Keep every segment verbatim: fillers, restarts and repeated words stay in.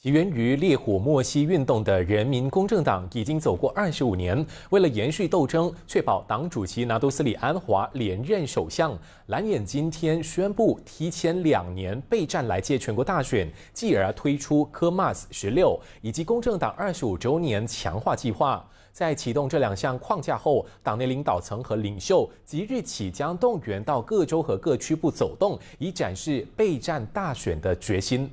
起源于烈火莫西运动的人民公正党已经走过二十五年，为了延续斗争，确保党主席拿督斯里安华连任首相，蓝眼今天宣布提前两年备战来届全国大选，继而推出科 mas 十六以及公正党二十五周年强化计划。在启动这两项框架后，党内领导层和领袖即日起将动员到各州和各区部走动，以展示备战大选的决心。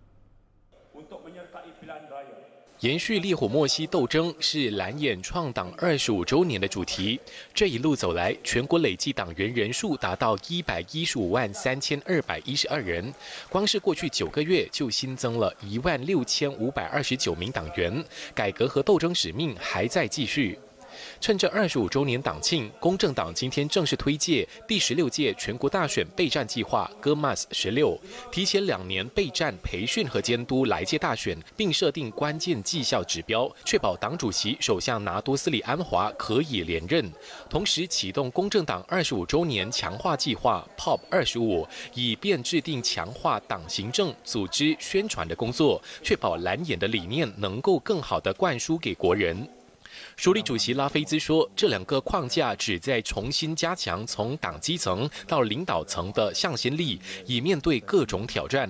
延续烈火莫西斗争是蓝眼创党二十五周年的主题。这一路走来，全国累计党员人数达到一百一十五万三千二百一十二人，光是过去九个月就新增了一万六千五百二十九名党员，改革和斗争使命还在继续。趁着二十五周年党庆，公正党今天正式推介第十六届全国大选备战计划科 mas 十六，提前两年备战培训和监督来届大选，并设定关键绩效指标，确保党主席首相拿督斯里安华可以连任。同时启动公正党二十五周年强化计划 P O P 二十五，以便制定强化党行政、组织、宣传的工作，确保蓝眼的理念能够更好地灌输给国人。署理主席拉菲兹说，这两个框架旨在重新加强从党基层到领导层的向心力，以面对各种挑战。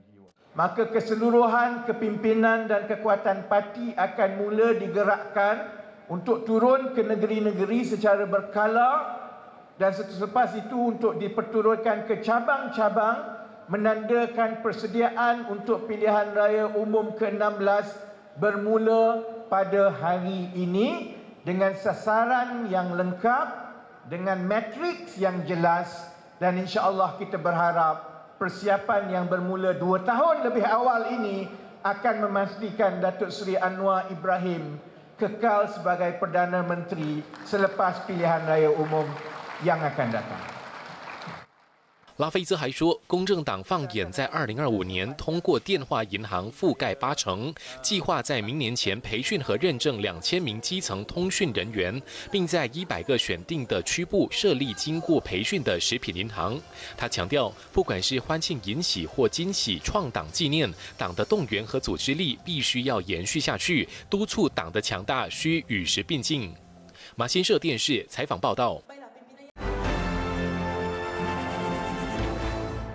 Maka keseluruhan kepimpinan dan kekuatan parti akan mula digerakkan untuk turun ke negeri-negeri secara berkala dan selepas itu untuk diperturutkan ke cabang-cabang menandakan persediaan untuk pilihan raya umum ke enam belas bermula pada hari ini dengan sasaran yang lengkap, dengan matriks yang jelas dan insya-Allah kita berharap persiapan yang bermula dua tahun lebih awal ini akan memastikan Datuk Seri Anwar Ibrahim kekal sebagai Perdana Menteri selepas pilihan raya umum yang akan datang。 拉菲兹还说，公正党放眼在二零二五年通过电话银行覆盖八成，计划在明年前培训和认证两千名基层通讯人员，并在一百个选定的区部设立经过培训的食品银行。他强调，不管是欢庆迎喜或惊喜创党纪念，党的动员和组织力必须要延续下去，督促党的强大需与时并进。马新社电视采访报道。